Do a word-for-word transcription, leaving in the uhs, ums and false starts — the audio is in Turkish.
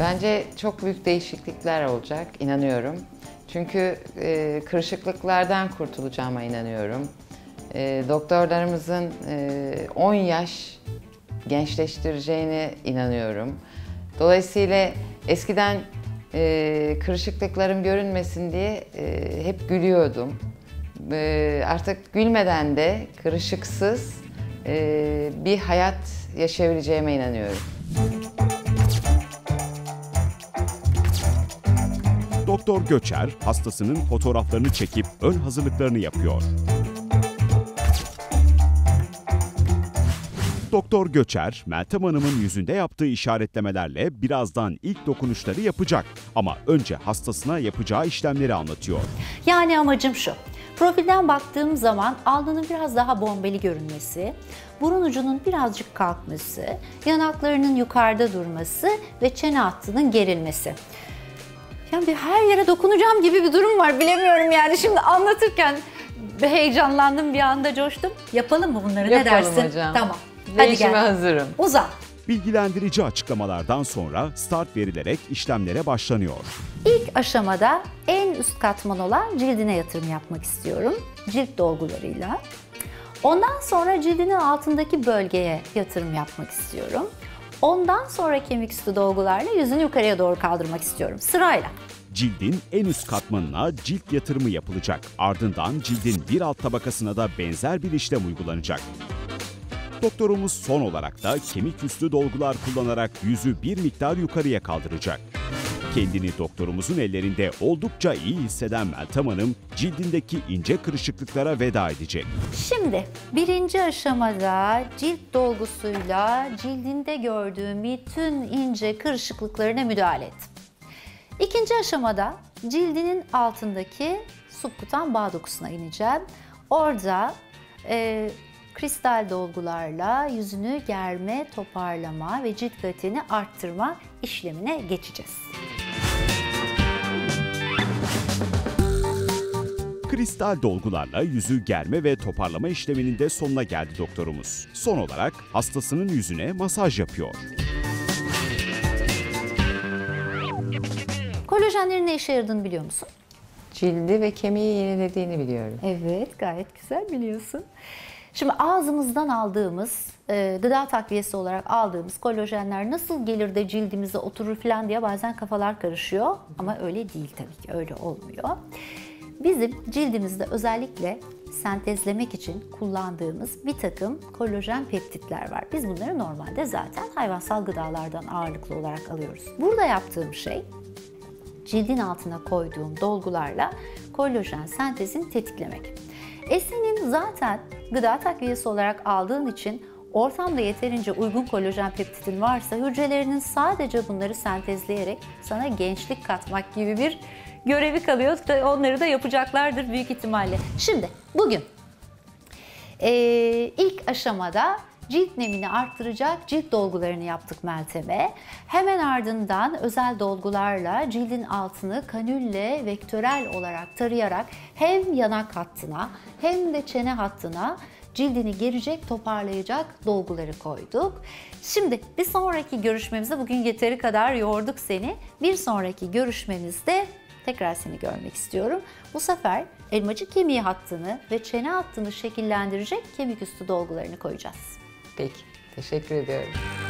Bence çok büyük değişiklikler olacak, inanıyorum. Çünkü e, kırışıklıklardan kurtulacağıma inanıyorum. E, doktorlarımızın e, on yaş gençleştireceğine inanıyorum. Dolayısıyla eskiden e, kırışıklıklarım görünmesin diye e, hep gülüyordum. E, artık gülmeden de kırışıksız e, bir hayat yaşayabileceğime inanıyorum. Doktor Göçer, hastasının fotoğraflarını çekip ön hazırlıklarını yapıyor. Doktor Göçer, Meltem Hanım'ın yüzünde yaptığı işaretlemelerle birazdan ilk dokunuşları yapacak. Ama önce hastasına yapacağı işlemleri anlatıyor. Yani amacım şu. Profilden baktığım zaman alnının biraz daha bombeli görünmesi, burun ucunun birazcık kalkması, yanaklarının yukarıda durması ve çene hattının gerilmesi. Yani bir her yere dokunacağım gibi bir durum var, bilemiyorum yani. Şimdi anlatırken heyecanlandım, bir anda coştum. Yapalım mı bunları? Yapalım ne dersin? hocam. Tamam. Hadi gel. Hazırım. Uzan. Bilgilendirici açıklamalardan sonra start verilerek işlemlere başlanıyor. İlk aşamada en üst katman olan cildine yatırım yapmak istiyorum. Cilt dolgularıyla. Ondan sonra cildinin altındaki bölgeye yatırım yapmak istiyorum. Ondan sonra kemiküstü dolgularla yüzünü yukarıya doğru kaldırmak istiyorum. Sırayla. Cildin en üst katmanına cilt yatırımı yapılacak. Ardından cildin bir alt tabakasına da benzer bir işlem uygulanacak. Doktorumuz son olarak da kemiküstü dolgular kullanarak yüzü bir miktar yukarıya kaldıracak. Kendini doktorumuzun ellerinde oldukça iyi hisseden Meltem Hanım, cildindeki ince kırışıklıklara veda edecek. Şimdi birinci aşamada cilt dolgusuyla cildinde gördüğüm bütün ince kırışıklıklarına müdahale ettim. İkinci aşamada cildinin altındaki subkutan bağ dokusuna ineceğim. Orada e, kristal dolgularla yüzünü germe, toparlama ve cilt kalitesini arttırma işlemine geçeceğiz. Kristal dolgularla yüzü germe ve toparlama işleminin de sonuna geldi doktorumuz. Son olarak hastasının yüzüne masaj yapıyor. Kolajenlerin ne işe yaradığını biliyor musun? Cildi ve kemiği yenilediğini biliyorum. Evet, gayet güzel biliyorsun. Şimdi ağzımızdan aldığımız, e, gıda takviyesi olarak aldığımız kolajenler nasıl gelir de cildimize oturur falan diye bazen kafalar karışıyor. Ama öyle değil tabii ki, öyle olmuyor. Bizim cildimizde özellikle sentezlemek için kullandığımız bir takım kolajen peptitler var. Biz bunları normalde zaten hayvansal gıdalardan ağırlıklı olarak alıyoruz. Burada yaptığım şey, cildin altına koyduğum dolgularla kolajen sentezini tetiklemek. E senin zaten gıda takviyesi olarak aldığın için ortamda yeterince uygun kolajen peptitin varsa hücrelerinin sadece bunları sentezleyerek sana gençlik katmak gibi bir görevi kalıyor. Onları da yapacaklardır büyük ihtimalle. Şimdi bugün e, ilk aşamada cilt nemini arttıracak cilt dolgularını yaptık Meltem'e. Hemen ardından özel dolgularla cildin altını kanülle vektörel olarak tarayarak hem yanak hattına hem de çene hattına cildini gerecek, toparlayacak dolguları koyduk. Şimdi bir sonraki görüşmemizde, bugün yeteri kadar yorduk seni. Bir sonraki görüşmemizde tekrar seni görmek istiyorum. Bu sefer elmacık kemiği hattını ve çene hattını şekillendirecek kemiküstü dolgularını koyacağız. Peki, teşekkür ediyorum.